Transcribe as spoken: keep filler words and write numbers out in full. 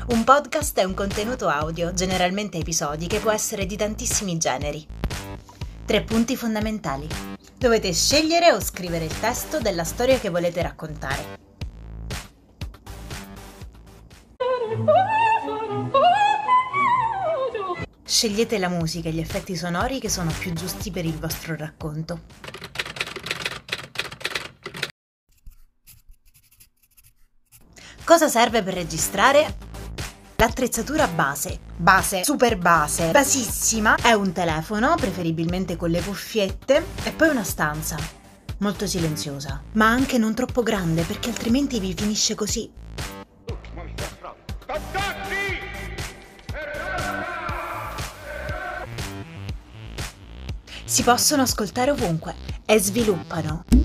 Un podcast è un contenuto audio, generalmente episodi, che può essere di tantissimi generi. Tre punti fondamentali. Dovete scegliere o scrivere il testo della storia che volete raccontare. Scegliete la musica e gli effetti sonori che sono più giusti per il vostro racconto. Cosa serve per registrare? L'attrezzatura base, base, super base, basissima, è un telefono, preferibilmente con le cuffiette, e poi una stanza, molto silenziosa, ma anche non troppo grande perché altrimenti vi finisce così. Si possono ascoltare ovunque e sviluppano